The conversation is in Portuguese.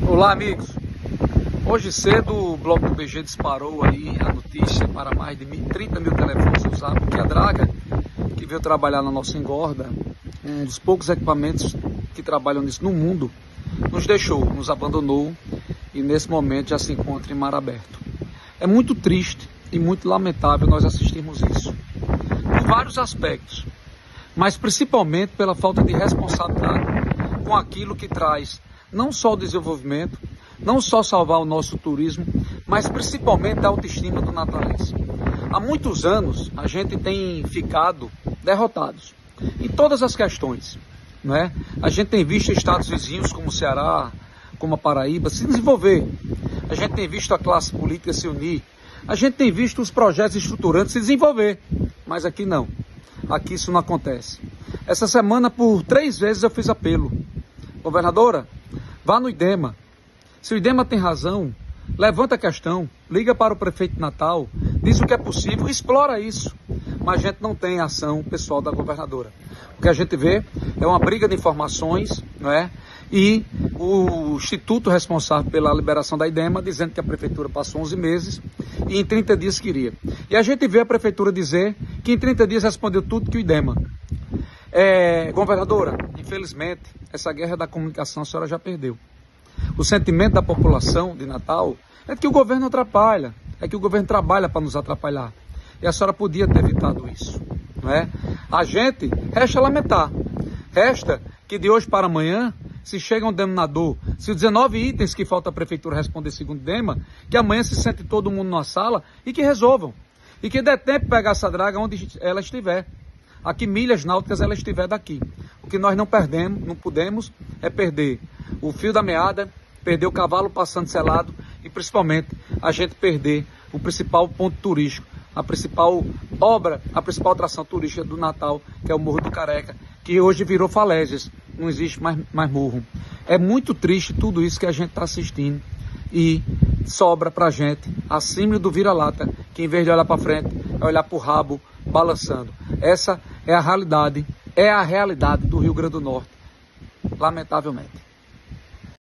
Olá, amigos. Hoje cedo o Bloco do BG disparou aí a notícia para mais de 30 mil telefones usados, que a Draga, que veio trabalhar na nossa engorda, um dos poucos equipamentos que trabalham nisso no mundo, nos deixou, nos abandonou e nesse momento já se encontra em mar aberto. É muito triste e muito lamentável nós assistirmos isso, por vários aspectos, mas principalmente pela falta de responsabilidade com aquilo que traz não só o desenvolvimento, não só salvar o nosso turismo, mas principalmente a autoestima do natalense. Há muitos anos a gente tem ficado derrotados em todas as questões, não é? A gente tem visto estados vizinhos como o Ceará, como a Paraíba se desenvolver. A gente tem visto a classe política se unir. A gente tem visto os projetos estruturantes se desenvolver, mas aqui não. Aqui isso não acontece. Essa semana, por 3 vezes, eu fiz apelo. Governadora, vá no IDEMA. Se o IDEMA tem razão, levanta a questão, liga para o prefeito de Natal, diz o que é possível, explora isso. Mas a gente não tem ação pessoal da governadora. O que a gente vê é uma briga de informações, não é? E o instituto responsável pela liberação da IDEMA dizendo que a prefeitura passou 11 meses e em 30 dias queria. E a gente vê a prefeitura dizer que em 30 dias respondeu tudo que o IDEMA. Governadora, infelizmente, essa guerra da comunicação a senhora já perdeu. O sentimento da população de Natal é que o governo atrapalha, é que o governo trabalha para nos atrapalhar. E a senhora podia ter evitado isso, não é? A gente, resta lamentar, resta que de hoje para amanhã, se chega um denominador, se os 19 itens que falta a prefeitura responder segundo o DEMA, que amanhã se sente todo mundo numa sala e que resolvam. E que dê tempo de pegar essa draga onde ela estiver. A que milhas náuticas ela estiver daqui. O que nós não podemos é perder o fio da meada, perder o cavalo passando selado e principalmente a gente perder o principal ponto turístico, a principal obra, a principal atração turística do Natal, que é o Morro do Careca, que hoje virou falésias, não existe mais morro. É muito triste tudo isso que a gente está assistindo e sobra pra gente a símbolo do vira-lata, que em vez de olhar para frente, é olhar para o rabo balançando. Essa é a realidade do Rio Grande do Norte, lamentavelmente.